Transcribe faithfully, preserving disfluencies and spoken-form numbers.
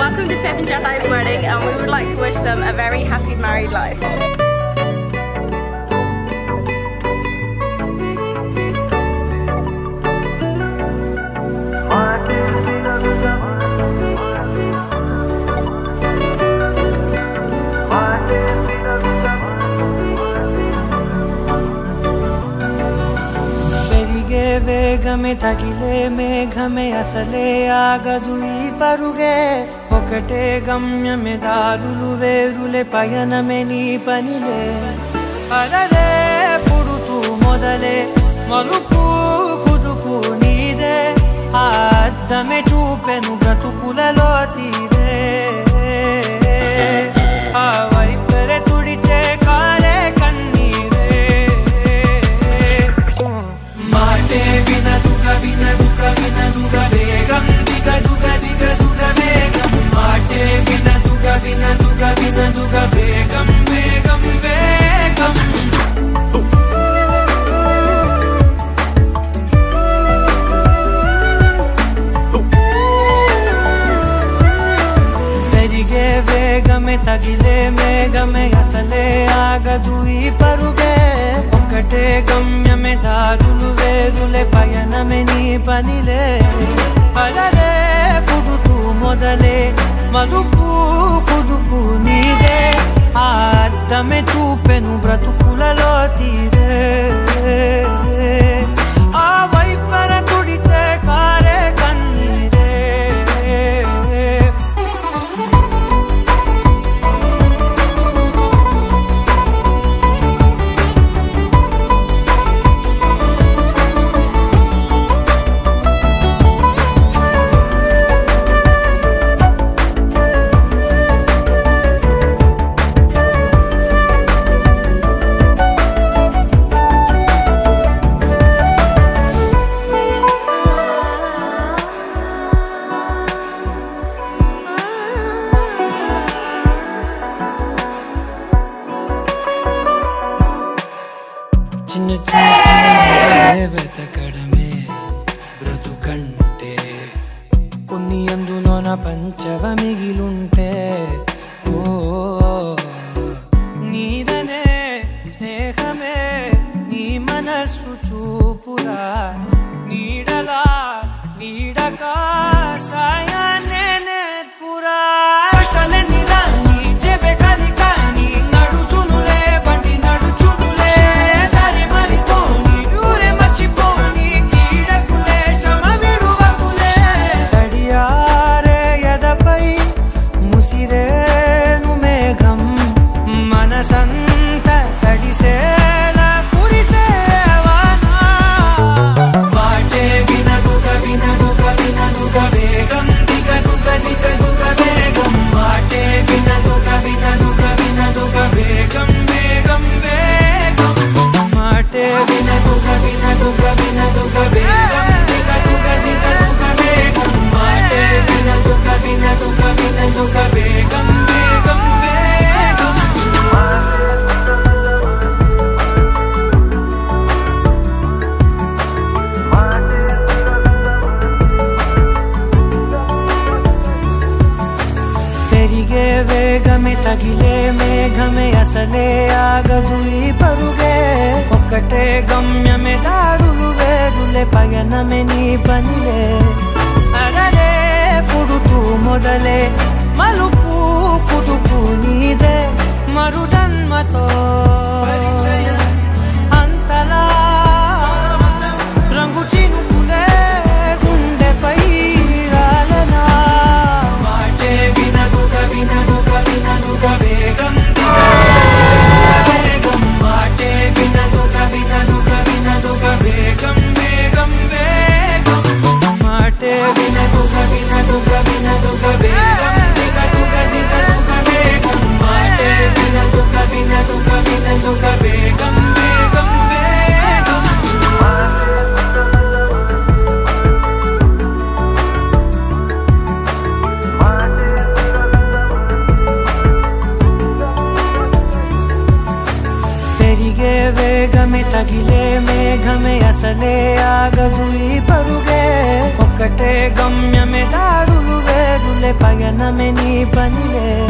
Welcome to Pip and Jedi's wedding, and we would like to wish them a very happy married life. వేగమే తగిలే మేఘమే అసలే ఆగదు ఈ పరుగే ఒకటే గమ్యమే దారులు వేరులే పయనమే నీ పనిలే అలలే పుడుతూ మొదలే మలుపు కుదుపు నీదే ఆ అద్దమే చూపెను బ్రతుకులలో తీరే ఆ వైపరే తుడిచే కారే కన్నీరే మాటే వినదుగా వినదుగా వినదుగా వేగం దిగ దుగ దిగ దుగ వేగం మాటే వినదుగా వినదుగా వినదుగా వేగం వేగం వేగం పెరిగే వేగమే తగిలే మేఘమే అసలే ఆగదు ఈ పరుగే ఒకటే గమ్యమే దారులు వేరులే పయనమే నీ పనిలే అలలే పుడుతూ మొదలే మలుపు కుదుపు నీదే ఆ అద్దమే చూపెను బ్రతుకులలో తీరే ఆ వైపర తుడిచే కారే కన్నీరే చిన్న చిన్న వెతకడమే బ్రతుకంటే కొన్ని అందులోన పంచవ మిగిలుంటే ఓ నీదనే స్నేహమే నీ మనస్సు చూపురా నీడలా నీడక సాయాన్నే నేర్పురా వేగమే తగిలే మేఘమే అసలే ఆగదు ఈ పరుగే ఒకటే గమ్యమే దారులు వేరులే పయనమే నీ పనిలే అలలే పుడుతూ మొదలే మలుపు కుదుపు నీదే మరు జన్మతో అంతలా రంగు చినుకులే గుండెపై రాలనా మాటే వినదుగా వినదుగా వినదుగా వేగం వేగం మాటే వినదుగా వినదుగా వినదుగా వేగం వేగం వేగం మాటే వినదుగా వినదుగా వినదుగా వేగం దిగ దుగ దిగ దుగ వేగం మాటే వినదుగా వినదుగా వినదుగా వేగం వేగం వేగం పెరిగే వేగమే తగిలే మేఘమే అసలే ఆగదు ఈ పరుగే ఒకటే గమ్యమే దారులు వేరులే పయన స్నేహమే నీ పనిలే